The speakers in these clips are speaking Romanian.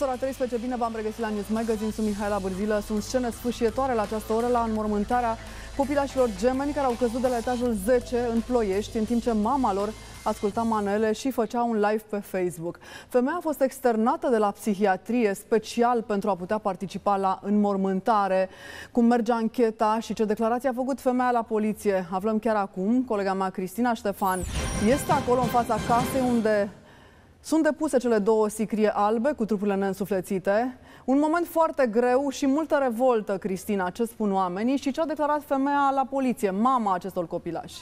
ora 13, bine v-am regăsit la News Magazine, sunt Mihaela Bârzilă. Sunt scene sfâșietoare la această oră la înmormântarea copilașilor gemeni care au căzut de la etajul 10 în Ploiești, în timp ce mama lor asculta manele și făcea un live pe Facebook. Femeia a fost externată de la psihiatrie special pentru a putea participa la înmormântare. Cum merge ancheta și ce declarație a făcut femeia la poliție, aflăm chiar acum. Colega mea, Cristina Ștefan, este acolo în fața casei unde sunt depuse cele două sicrie albe cu trupurile neînsuflețite. Un moment foarte greu și multă revoltă, Cristina, ce spun oamenii și ce a declarat femeia la poliție, mama acestor copilași.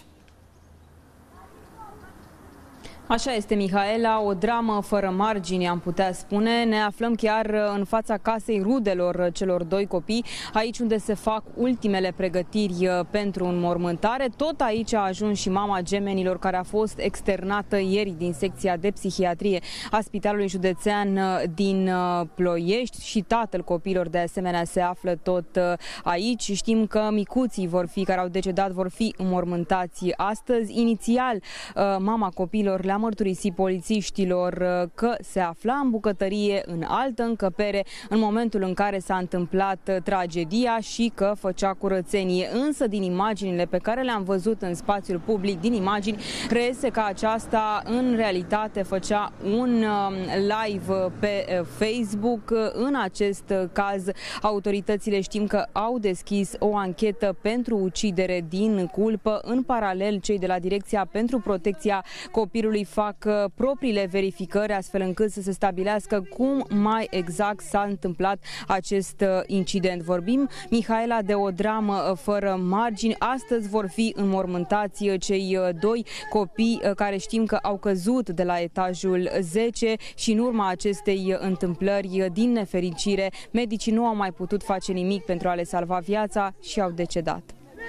Așa este, Mihaela, o dramă fără margini, am putea spune. Ne aflăm chiar în fața casei rudelor celor doi copii, aici unde se fac ultimele pregătiri pentru înmormântare. Tot aici a ajuns și mama gemenilor, care a fost externată ieri din secția de psihiatrie a Spitalului Județean din Ploiești și tatăl copiilor de asemenea se află tot aici. Știm că micuții care au decedat vor fi înmormântați astăzi. Inițial, mama copiilor le-a mărturisit polițiștilor că se afla în bucătărie, în altă încăpere, în momentul în care s-a întâmplat tragedia și că făcea curățenie. Însă, din imaginile pe care le-am văzut în spațiul public, din imagini, reiese că aceasta în realitate făcea un live pe Facebook. În acest caz, autoritățile știm că au deschis o anchetă pentru ucidere din culpă. În paralel, cei de la Direcția pentru Protecția Copilului fac propriile verificări, astfel încât să se stabilească cum mai exact s-a întâmplat acest incident. Vorbim, Mihaela, de o dramă fără margini. Astăzi vor fi înmormântați cei doi copii care știm că au căzut de la etajul 10 și în urma acestei întâmplări, din nefericire, medicii nu au mai putut face nimic pentru a le salva viața și au decedat.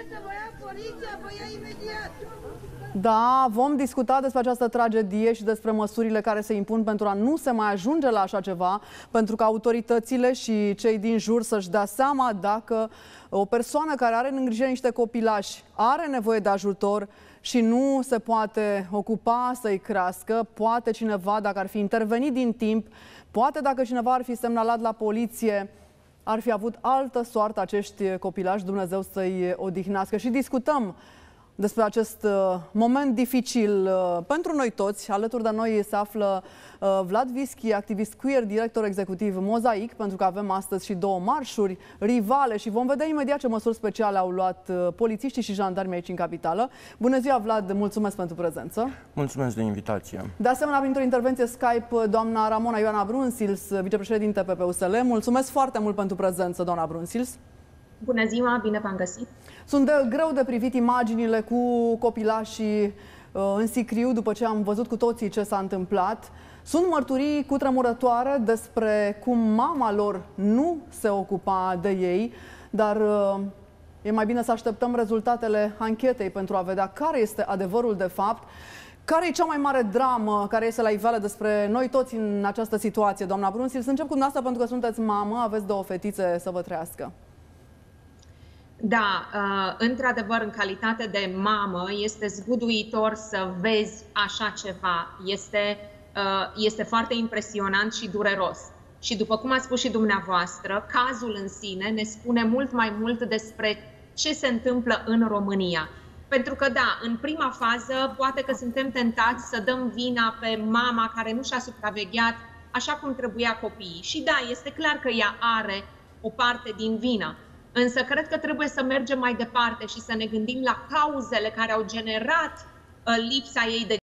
Da, vom discuta despre această tragedie și despre măsurile care se impun pentru a nu se mai ajunge la așa ceva, pentru că autoritățile și cei din jur să-și dea seama dacă o persoană care are în îngrijire niște copilași are nevoie de ajutor și nu se poate ocupa să-i crească, poate cineva, dacă ar fi intervenit din timp, poate dacă cineva ar fi semnalat la poliție, ar fi avut altă soartă acești copilași, Dumnezeu să-i odihnească. Și discutăm despre acest moment dificil pentru noi toți. Alături de noi se află Vlad Vischi, activist queer, director executiv Mozaic, pentru că avem astăzi și două marșuri rivale și vom vedea imediat ce măsuri speciale au luat polițiștii și jandarmii aici în capitală. Bună ziua, Vlad, mulțumesc pentru prezență. Mulțumesc de invitație. De asemenea, printr-o intervenție Skype, doamna Ramona Ioana Brunsils, vicepreședinte PPUSL. Mulțumesc foarte mult pentru prezență, doamna Brunsils. Bună ziua, bine v-am găsit. Sunt greu de privit imaginile cu copilașii în sicriu după ce am văzut cu toții ce s-a întâmplat. Sunt mărturii cutremurătoare despre cum mama lor nu se ocupa de ei, dar e mai bine să așteptăm rezultatele anchetei pentru a vedea care este adevărul de fapt. Care e cea mai mare dramă care iese la iveală despre noi toți în această situație, doamna Brunsil? Să încep cu dumneavoastră pentru că sunteți mamă, aveți două fetițe, să vă trăiască. Da, într-adevăr, în calitate de mamă, este zguduitor să vezi așa ceva. Este foarte impresionant și dureros. Și după cum a spus și dumneavoastră, cazul în sine ne spune mult mai mult despre ce se întâmplă în România. Pentru că, da, în prima fază, poate că suntem tentați să dăm vina pe mama care nu și-a supravegheat așa cum trebuia copiii. Și da, este clar că ea are o parte din vină. Însă cred că trebuie să mergem mai departe și să ne gândim la cauzele care au generat lipsa ei de